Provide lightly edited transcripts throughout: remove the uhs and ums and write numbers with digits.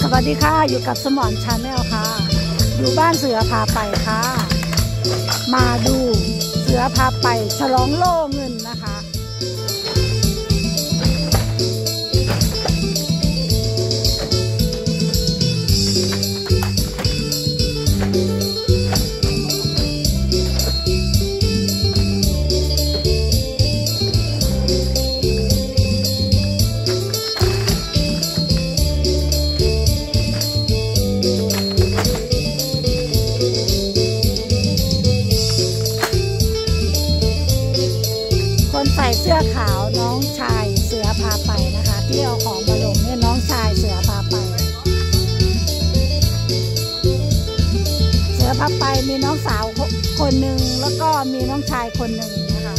วัสดีค่ะอยู่กับสมอนชาแนลค่ะอยู่บ้านเสือพาไปค่ะมาดูเสือพาไปฉลองโล่เงินนะคะใส่เสื้อขาวน้องชายเสือพาไปนะคะที่เอาของมาลงเนี่ยน้องชายเสือพาไปเสือพาไปมีน้องสาวคนหนึ่งแล้วก็มีน้องชายคนหนึ่งนะคะ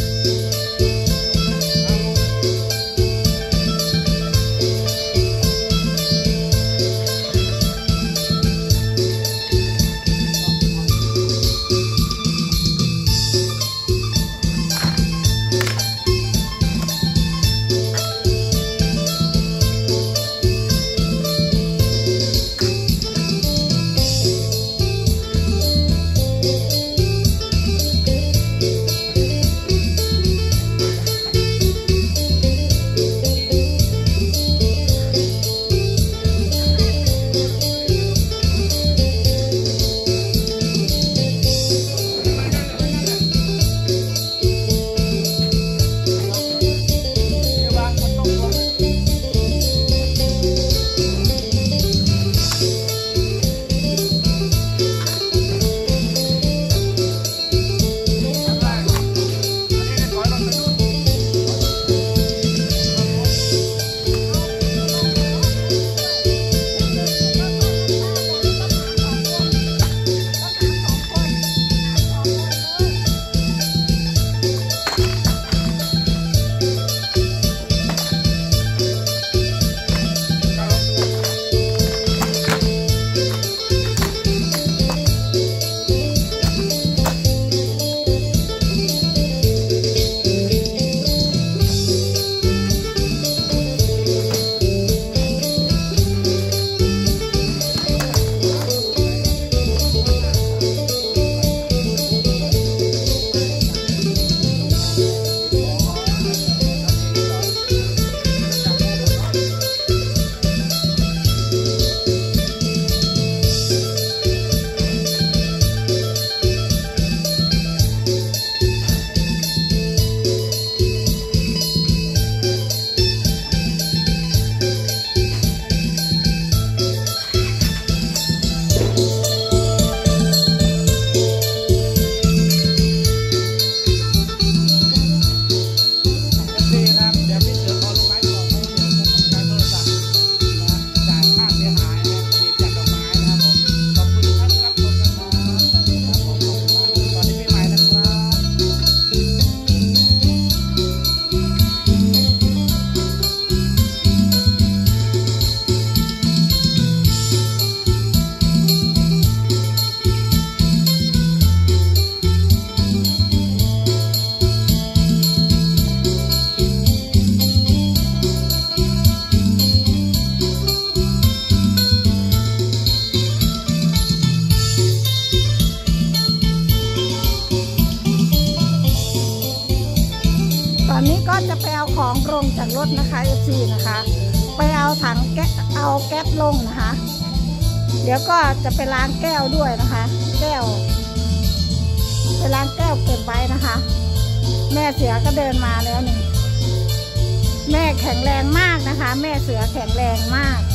ตอนนี้ก็จะไปเอาของลงจากรถนะคะ FC นะคะไปเอาถังแก๊สลงนะคะเดี๋ยวก็จะไปล้างแก้วด้วยนะคะแก้วไปล้างแก้วเก็บไว้นะคะแม่เสือก็เดินมาแล้วนี่แม่แข็งแรงมากนะคะแม่เสือแข็งแรงมาก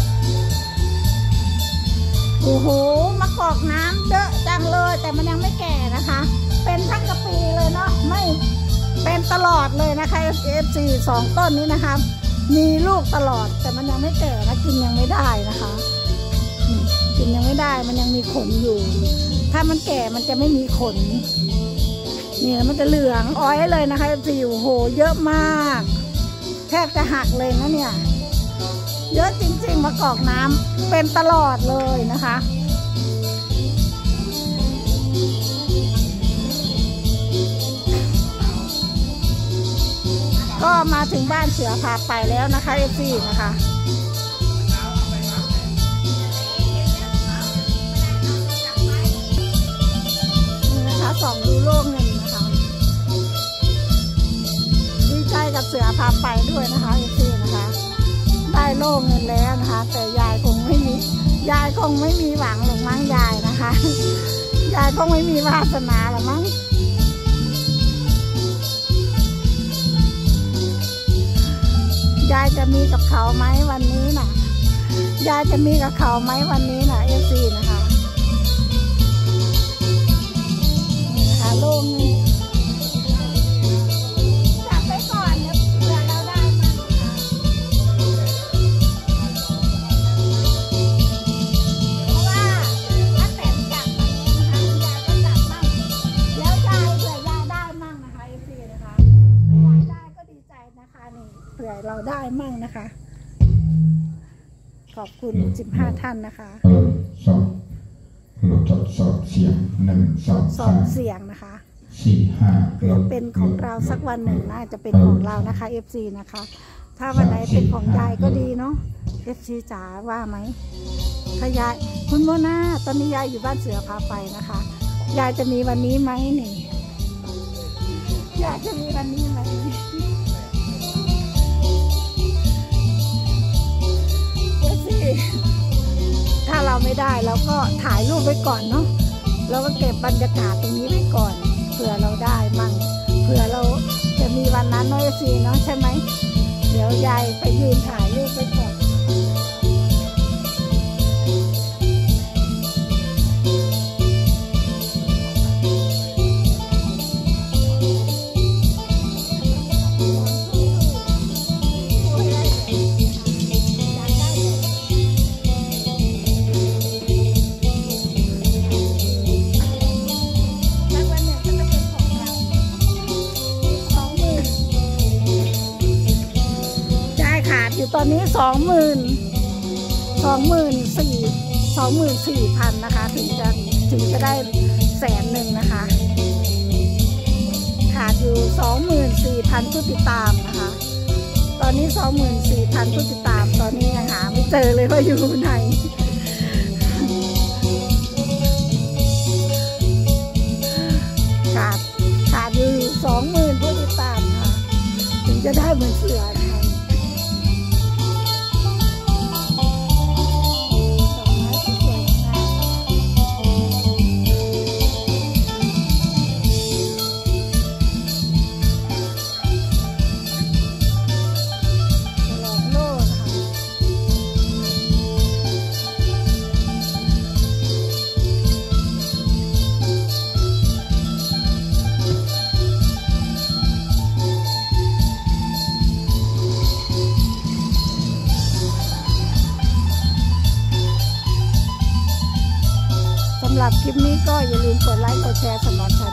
โอ้โหมะกอกน้ำเยอะจังเลยแต่มันยังไม่แก่นะคะเป็นทั้งกะปีเลยเนาะไม่เป็นตลอดเลยนะคะ FC 2 ต้นนี้นะคะมีลูกตลอดแต่มันยังไม่แก่นะกินยังไม่ได้นะคะกินยังไม่ได้มันยังมีขนอยู่ถ้ามันแก่มันจะไม่มีขนนี่มันจะเหลืองอ้อยเลยนะคะ FC โอ้โหเยอะมากแทบจะหักเลยนะเนี่ยเยอะจริงๆมะกอกน้ำเป็นตลอดเลยนะคะ ก็มาถึงบ้านเสือพาไปแล้วนะคะเอฟซีนะคะยายคงไม่มีหวังหรอกมั้งยายนะคะยายคงไม่มีวาสนาหรอกมั้งยายจะมีกับเขาไหมวันนี้น่ะยายจะมีกับเขาไหมวันนี้น่ะFCนะคะนี่นะคะลุงจับไปก่อนเผื่อเราได้มาค่ะเพราะว่าถ้าแต่จับนะคะยายก็จับมั่งแล้วยายเผื่อยายได้มั่งนะคะ FCนะคะถ้ายายได้ก็ดีใจนะคะนี่เผื่อเราได้มั่งนะคะขอบคุณ15ท่านนะคะเราทดสอบเสียง1 2 3 เสียงนะคะ 4 5 เป็นของเราสักวันหนึ่งน่าจะเป็นของเรานะคะ FC นะคะถ้าวันไหนเป็นของยายก็ดีเนาะ FC จ๋าว่าไหมถ้ายายคุณโมนาตอนนี้ยายอยู่บ้านเสือพาไปนะคะยายจะมีวันนี้ไหมนี่ยายจะมีวันนี้ไหมถ้าเราไม่ได้เราก็ถ่ายรูปไว้ก่อนเนาะเราก็เก็บบรรยากาศตรงนี้ไว้ก่อนเผื่อเราได้มั่งเผื่อเราจะมีวันนั้นน้อยสิเนาะใช่ไหมเดี๋ยวยายไปยืนถ่ายรูปไว้ก่อนตอนนี้24,000นะคะถึงจะได้100,000นะคะขาดอยู่ 24,000 ผู้ติดตามนะคะตอนนี้ 24,000 ผู้ติดตามตอนนี้ยังหาไม่เจอเลยว่าอยู่ไหนขาดอยู่ 20,000 ผู้ติดตามค่ะถึงจะได้เหมือนเสือนะคะสำหรับคลิปนี้ก็อย่าลืมกดไลค์กดแชร์สำหรับชา